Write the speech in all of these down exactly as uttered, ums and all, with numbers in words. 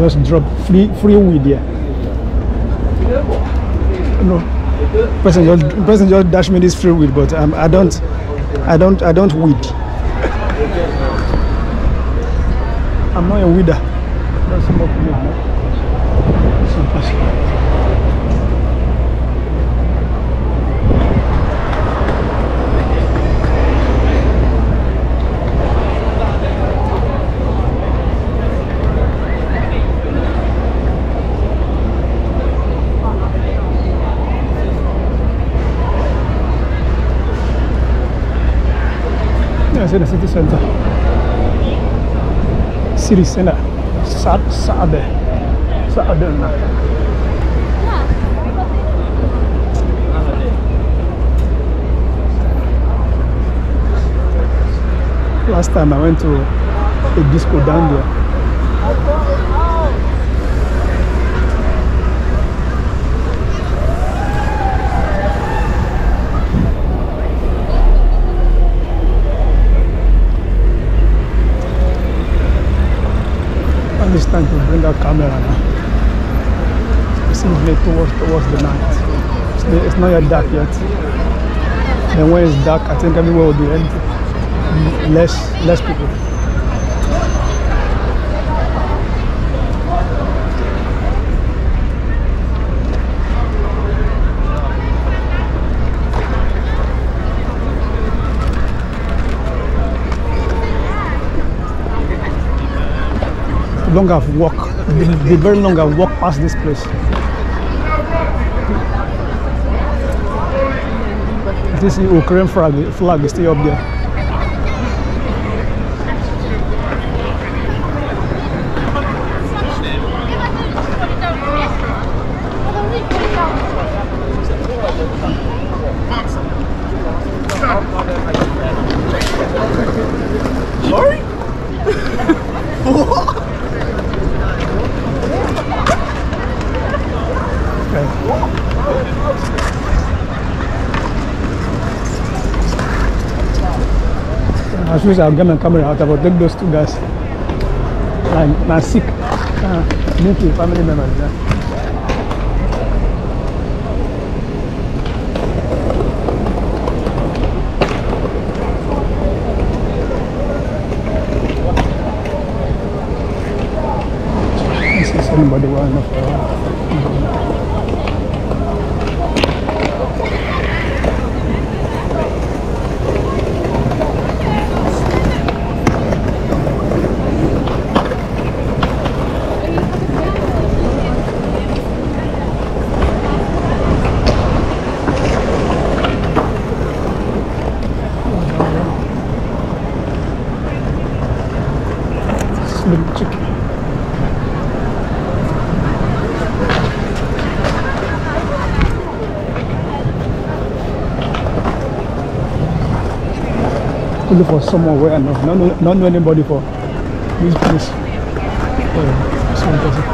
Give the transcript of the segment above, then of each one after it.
just drop free free weed here. No, person just person just dash me this free weed, but um, I don't, I don't, I don't weed. I'm not a weeder. Don't smoke weed, no. Yeah, it's in the city center. City center. Sad, Saturday. Saturday night. Last time I went to a disco down there. It's time to bring our camera now. Simply towards towards the night. It's, it's not yet dark yet. Then when it's dark, I think everywhere will be empty. Less less people. Long I've walked, the, the very long I've walked past this place. This Ukraine flag, flag is still up there. Sorry? As soon as I've got my camera out, I will take those two guys. Like, my sick, uh, milky family members. Yeah. This is anybody well enough for uh, slim chicken. Look for someone where I know, not know, not know anybody for this place. Oh, this one person.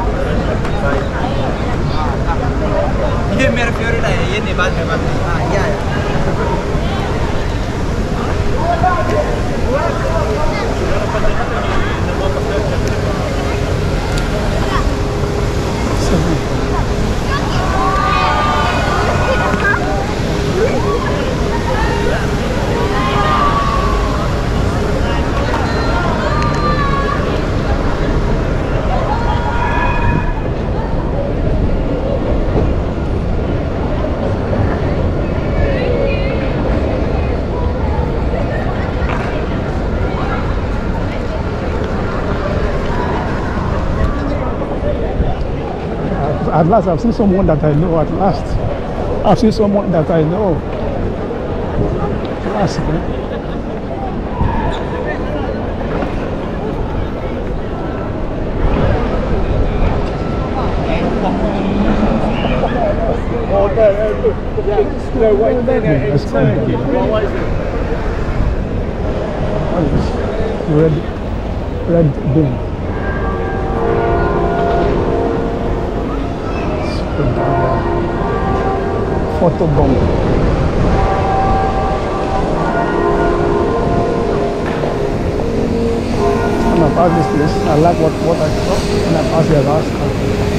At last, I've seen someone that I know. At last, I've seen someone that I know. At last, man. Oh, there, look. Yeah, no, wait, there, there, it's Turkey. What is it? Red, red bin. Photo bomb. Stand up. pass this place. I like what, what I saw when I pass here last time.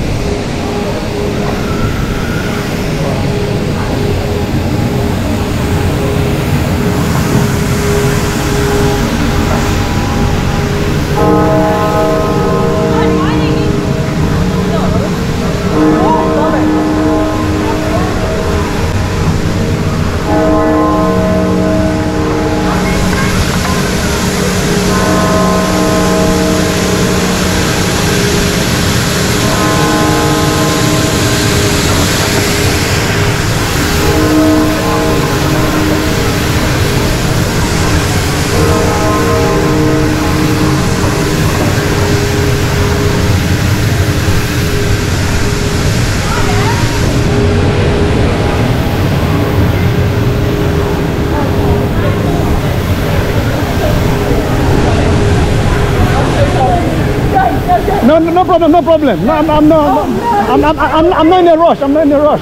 No, no, no problem, no problem. No, I'm, I'm, no, Oh, no. I'm, I'm, I'm, I'm not in a rush. I'm not in a rush.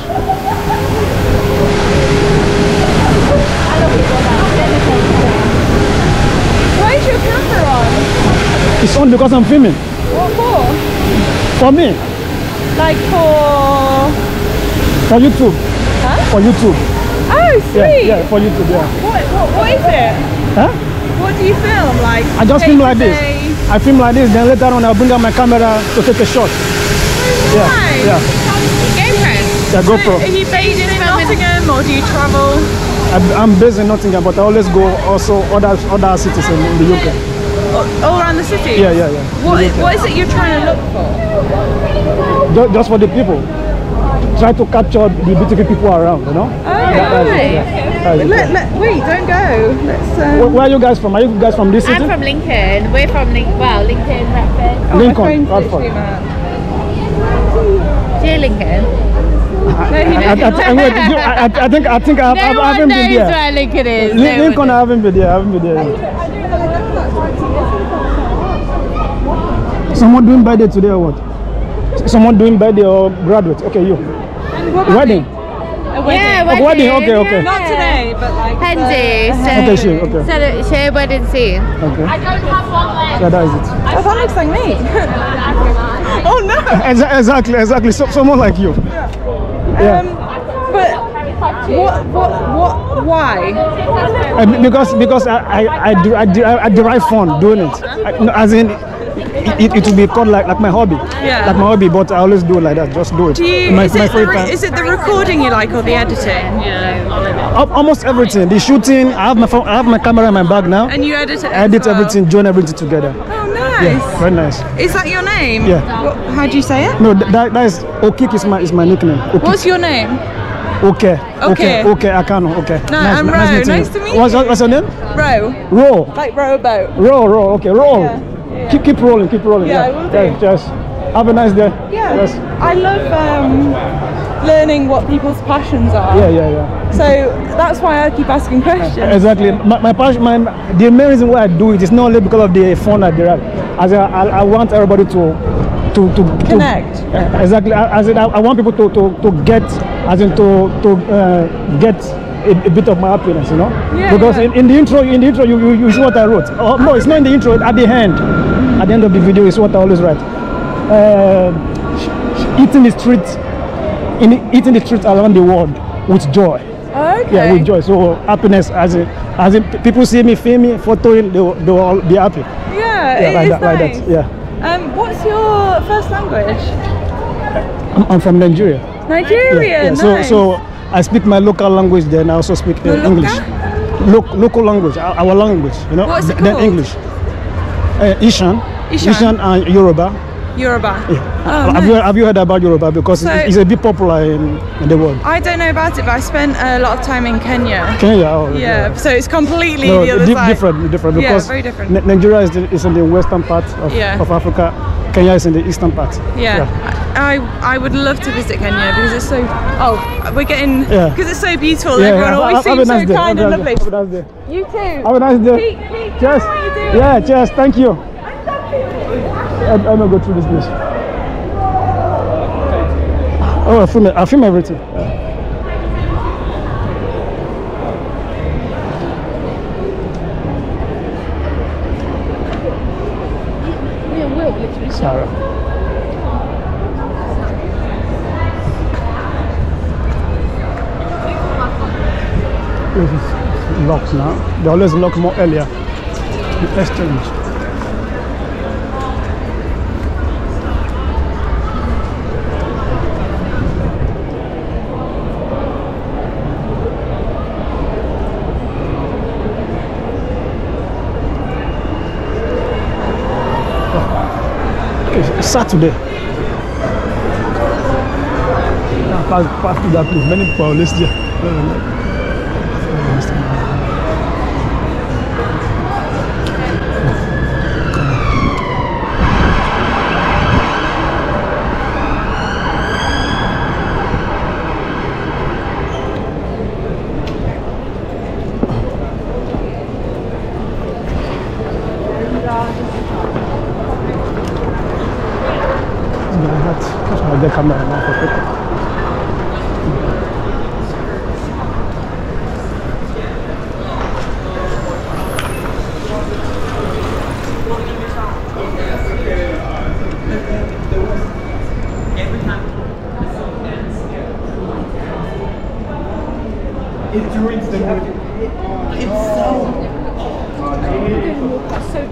Why is your camera on? It's on because I'm filming. What for? For me, Like for... for YouTube. Huh? For YouTube. Oh, sweet. Yeah, yeah, for YouTube, yeah. What, what, what is it? Huh? What do you film? Like I just film like this. day-to-day? I film like this, then later on I'll bring out my camera to take a shot. Yeah, Nice. yeah. GoPro? Yeah, GoPro. Are you based in Nottingham or do you travel? I, I'm based in Nottingham, but I always go also other other cities in, in the U K. All, all around the city? Yeah, yeah, yeah. What, what is it you're trying to look for? Just, just for the people. Try to capture the beautiful people around, you know? Oh, That- that's it, right. yeah. That's it. Let, let, wait, don't go. Let's. Um... Where, where are you guys from? Are you guys from this city? I'm from Lincoln. We're from Lincoln. Well, Lincoln, Radford. Oh, Lincoln, my phone's Radford. literally mad. Dear Lincoln. No, he I, I, didn't. I, wait, you- I, I I think I think I, No I, I one haven't been knows there. where Lincoln is. Lin- No Lincoln, one I haven't been there. I haven't been there. Someone doing birthday today or what? Someone doing birthday or graduate? Okay, you. Wedding. A wedding. Yeah, Oh, wedding, okay, okay. Not today, but like. Hendy. the- So, Okay, sure, okay. so share wedding soon. Okay. I don't have one left. Yeah, that is it. Oh, that looks like me. Oh no. Exa- Exactly, exactly. So, someone like you. Yeah. Um, but what, what, what, why? Uh, be- because because I I, I, de- I, de- I derive fun doing it. I, no, as in, it, it will be called like like my hobby. Yeah. Like my hobby, but I always do it like that. Just do it. Do you? my, is, my it the free re- time. is it the recording you like or the editing? Al- Almost everything. The shooting. I have my phone, I have my camera in my bag now. And you edit it. I edit as well? everything, join everything together. Oh, nice. Yeah, very nice. Is that your name? Yeah. What, how do you say it? No, th- that, that is Okik is my is my nickname. Okik. What's your name? Okay. Okay. Okay. Okay. I can. Okay. No, nice, I'm nice Ro. meeting Nice you. to meet What's, you. what's your name? Row. Ro. Like rowboat. Row. Row. Okay. Row. Yeah, yeah. Keep keep rolling. Keep rolling. Yeah, I will do. Yeah, just have a nice day. Yeah. Yes. I love um, learning what people's passions are. Yeah. Yeah. Yeah. So that's why I keep asking questions. Exactly. My, my passion, my, the main reason why I do it is not only because of the fun I derive. As I, I, I want everybody to, to, to Connect. To, uh, exactly. As in, I, I want people to, to, to get, as in to, to uh, get a, a bit of my happiness, you know. Yeah, because yeah. In, in the intro, in the intro, you, you, you see what I wrote. Oh, no, it's not in the intro. At the end, at the end of the video, is what I always write. Uh, eating the street, in eating the street around the world with joy. Okay. Yeah, with joy. So happiness, as in, as in people see me filming, photoing, they will, they will all be happy. Yeah, Yeah, it like is that, like nice. that. Yeah. Um, what's your first language? I'm, I'm from Nigeria. Nigeria. Yeah, yeah. Nice. So, so I speak my local language. Then I also speak uh, Your English. local? Loc local language, our, our language. You know. What's it Then called? English. Uh, Ishan. Ishan. Ishan and Yoruba. Yoruba. Yeah. Oh, have you nice. have you heard about Yoruba? Because So- it's, it's a bit popular in, in the world. I don't know about it, but I spent a lot of time in Kenya. Kenya. Oh, Yeah, so it's completely No, the other di- side. different, different. Yeah, Because very different. Ni- Nigeria is, the, is in the western part of, Yeah. of Africa. Kenya is in the eastern part. Yeah. I I would love to visit Kenya because it's so. Oh, we're getting. Yeah. Because it's so beautiful. Yeah, Everyone have- always have a seems so nice day, kind have and a nice lovely. day, have a nice day. You too. Have a nice day. Pete, Pete, Cheers. how are you doing? Yeah, cheers. Thank you. I, I'm gonna go through this place. Oh, I film, I film everything. Yeah. Sarah. This is locked now. They always lock more earlier. The exchange. It's Saturday. Pass, pass to that place. Many people are always there. The camera now for people. It's ruins the mood. It's so. That's so.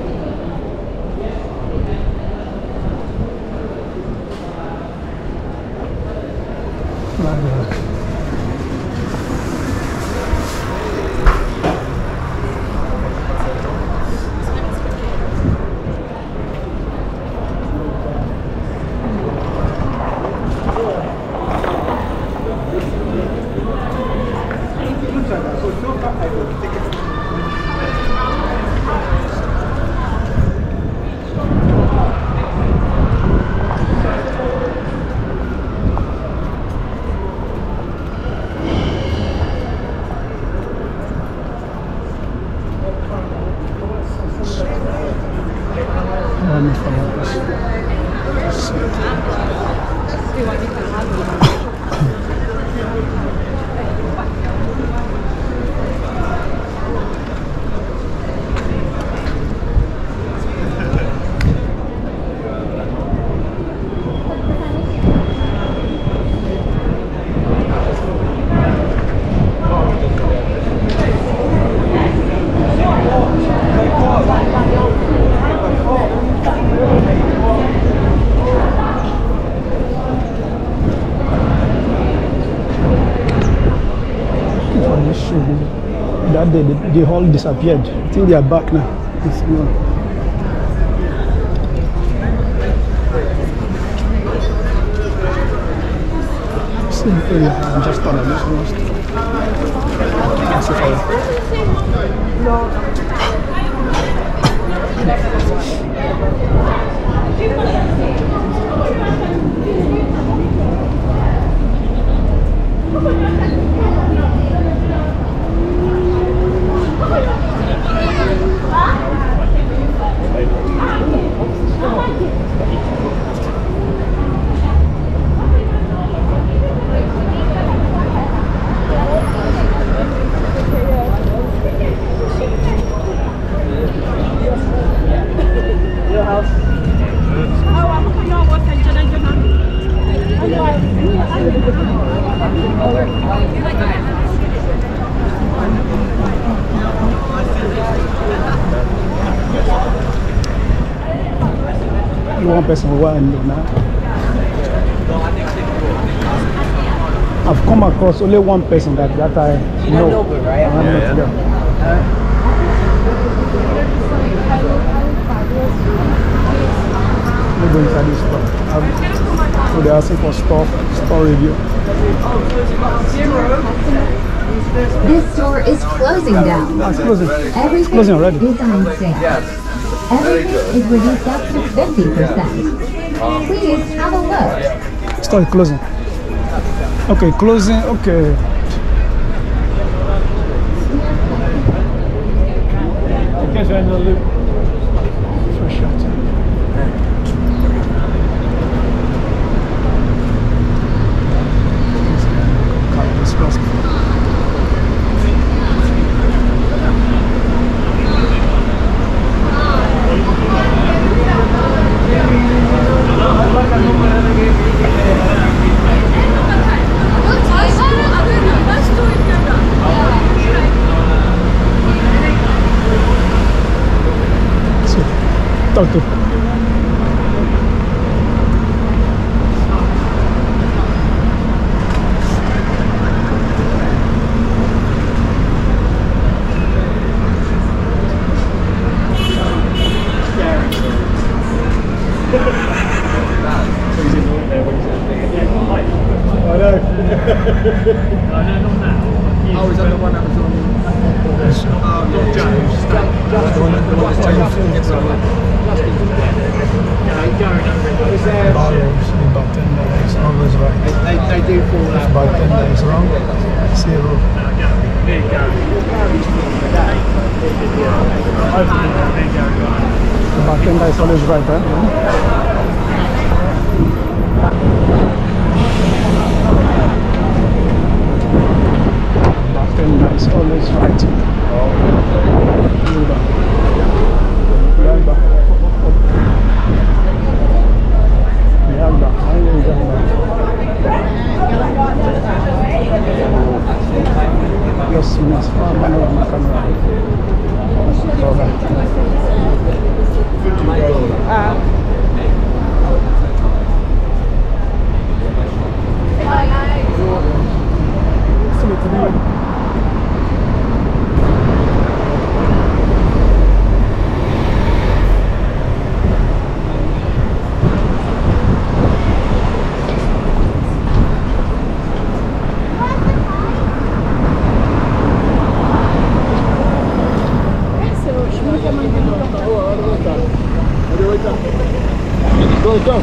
That day, they, they all disappeared. I think they are back now. It's gone. I'm just on this lost. One person who I know now. I've come across only one person that, that I know. know but, right? I'm yeah, not yeah. Let me go inside this store. Um, so they're asking for store, store review. This store is closing down. Ah, it's closing. Everything it's closing already. is on sale. Yes. Everything is reduced up to fifty percent. Please have a look. Store is closing. Okay, closing. Okay. Okay, so in the loop. For shot. too. Oh, is that the one that was on? Oh, not James. The one that was James gets on. Borrows in about ten days, always right. They, they do fall out. About ten days wrong, zero. There you go. About ten days always right, huh? About ten days always right. Yes, yes, Go, go.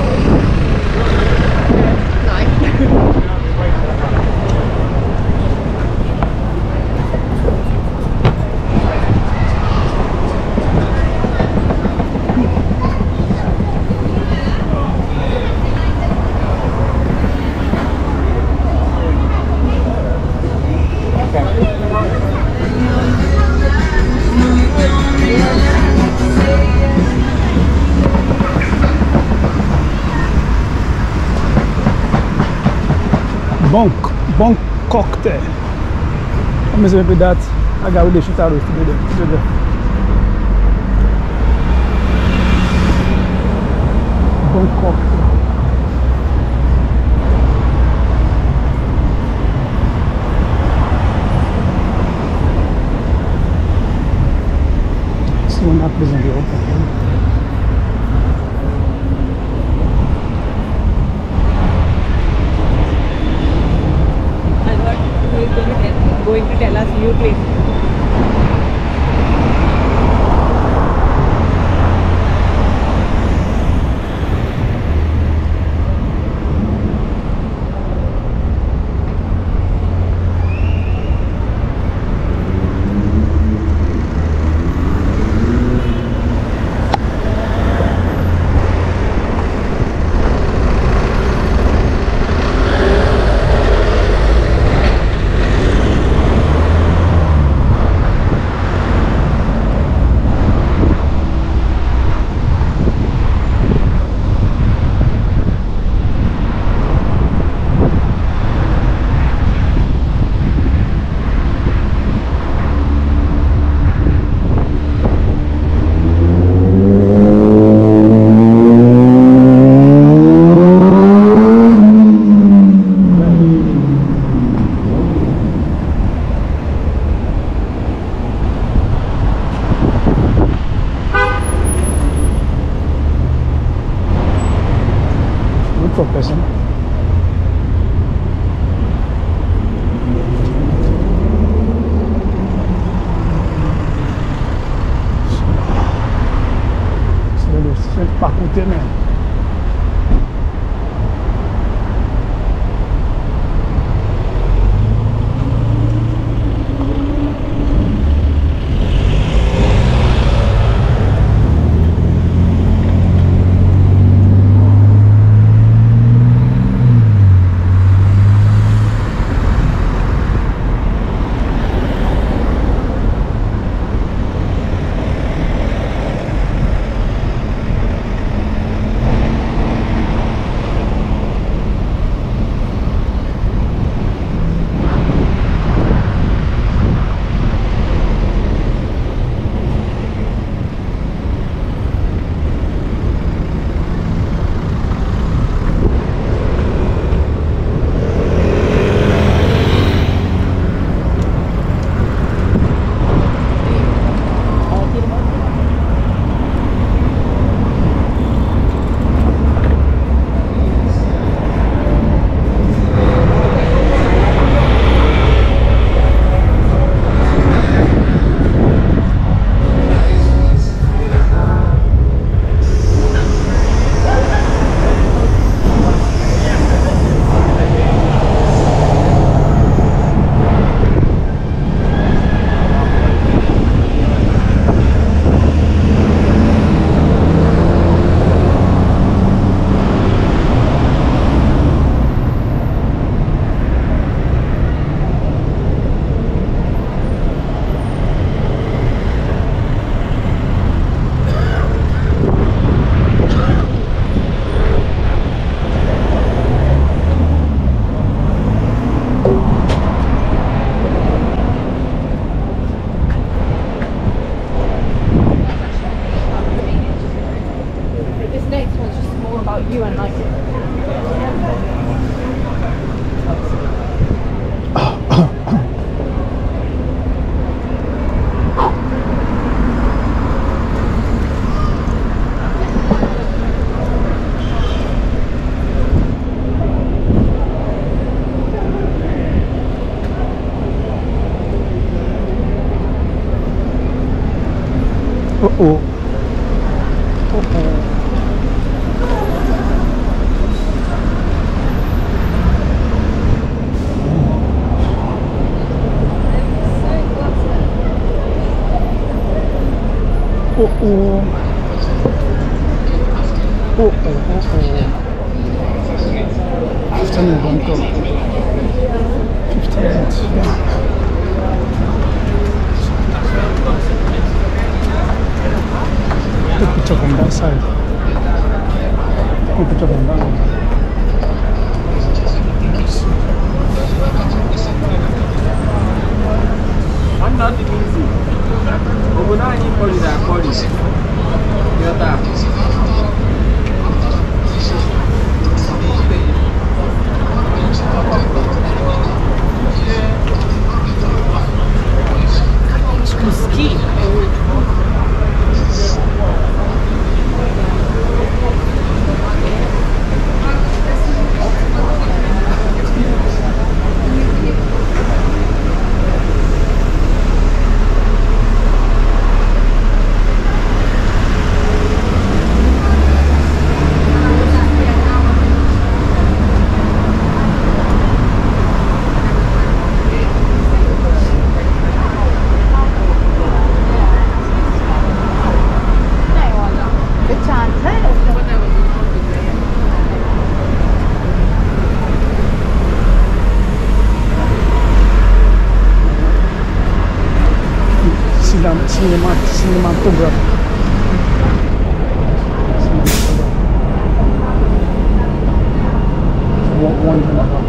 Bon, bon cocktail. Let me see with that. I got with the shit out of it today. Bon cocktail. See when that prison be open. Going to tell us new place. Oh oh. Oh oh oh oh. Fifteen minutes don't go. Fifteen minutes. Yeah. Take a picture from that side. Take a picture from that one. I'm not easy. But now I need for that for this. Get that. Cinema, cinematography. One, one.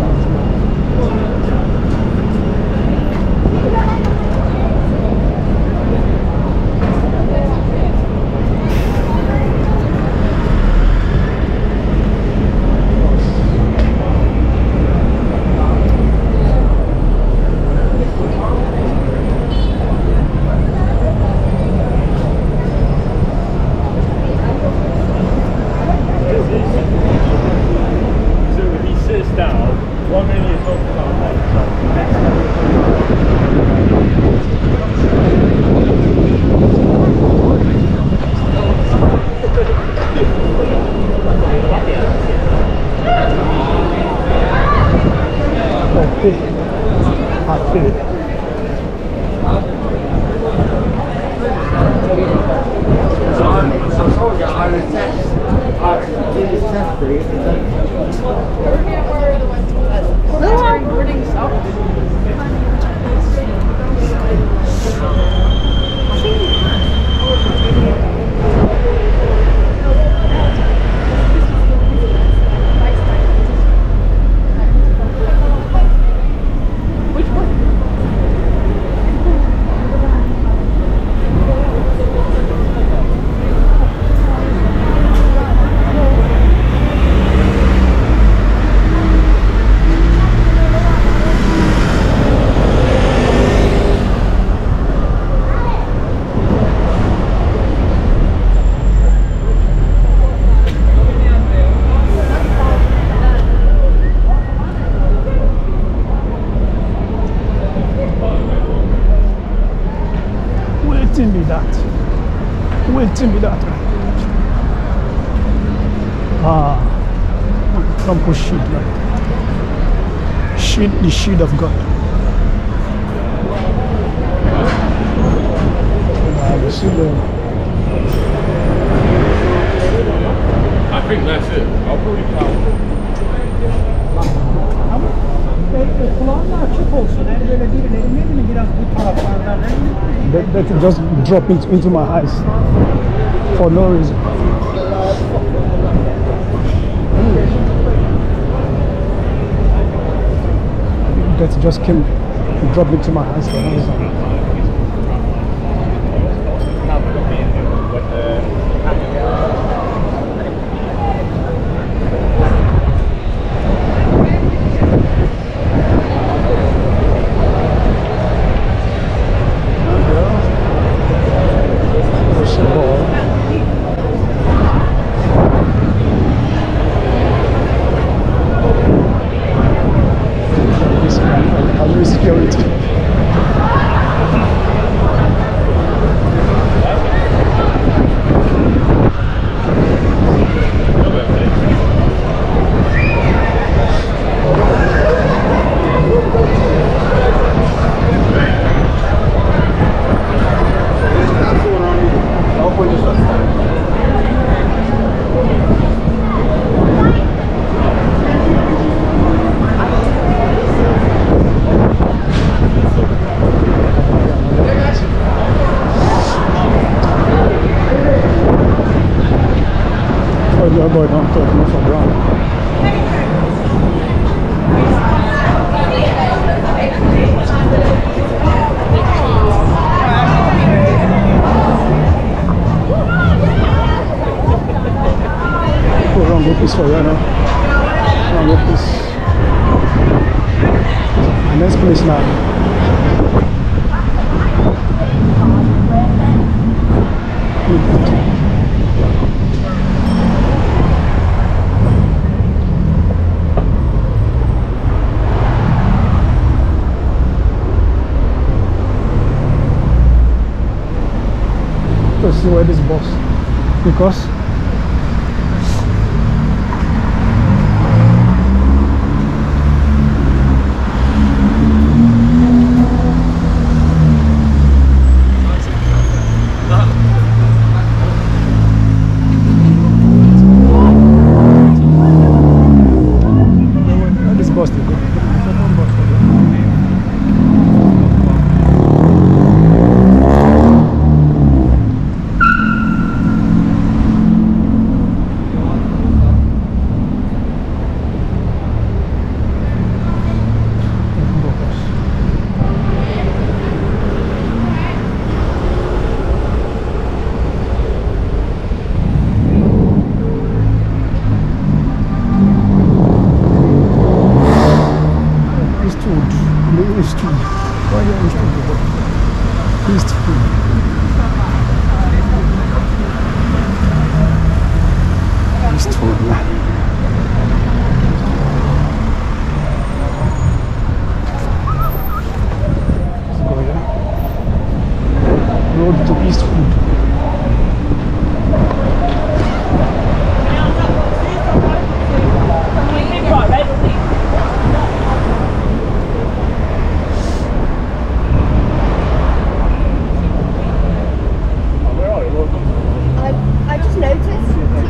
Waiting be that. Waiting be that. Ah, Trump was shield, right? Shield, the shield of God. Ah, the shield of... I think that's it. I'll probably count. That, that just drop into, into my eyes for no reason. That just came, dropped into my eyes for no reason. peaceful, you know. Oh, look this. And this place now. To see where this bus, because this bus to go. Road to East Food. I just noticed.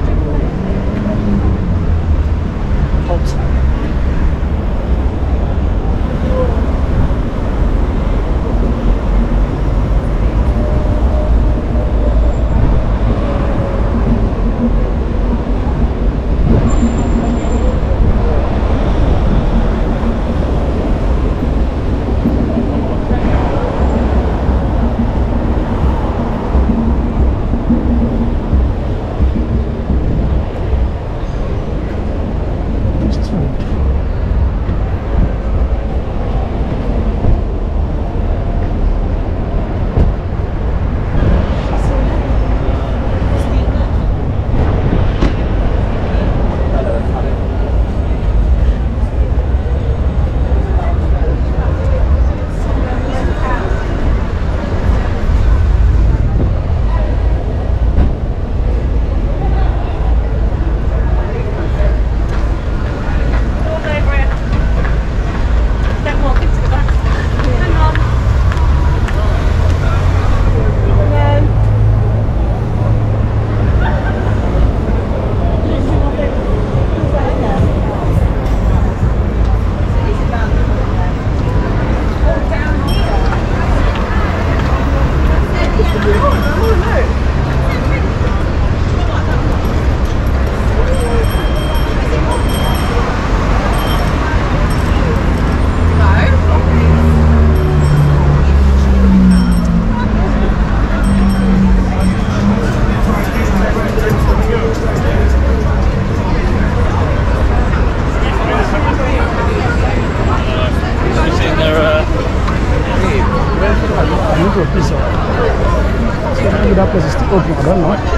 That place is still open, I don't know.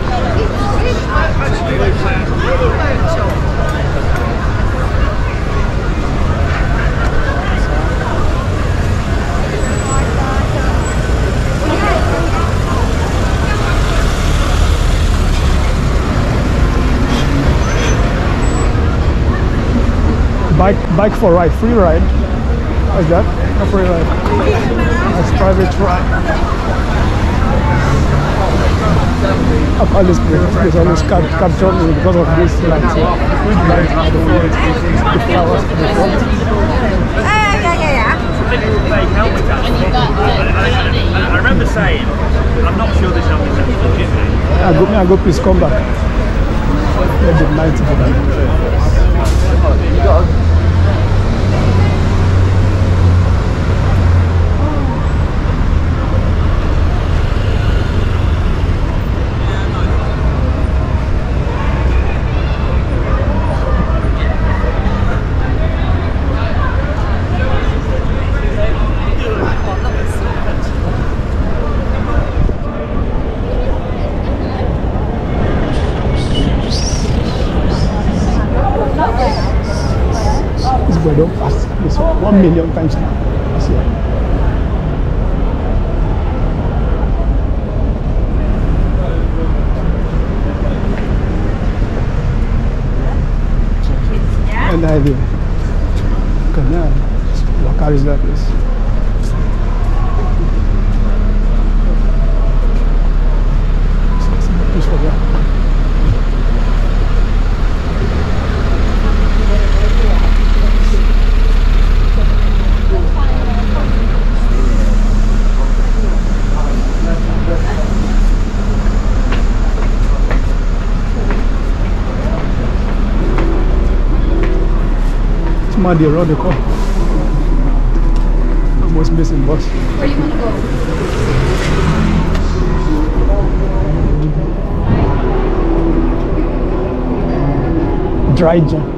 Bike, bike for ride, free ride. What's that? No free ride. That's private ride. I've always this always cap captured me because of this light. The flowers in the front. Yeah, yeah, yeah. I remember saying, I'm not sure this helmet is actually legitimate. I go, I go, please come back. Let the light go back. one million times now. That's it. And I do. Come on. What car is that? This? Push for that. It's muddy around the corner. Almost missing bus. Where do you want to go? Dry jam.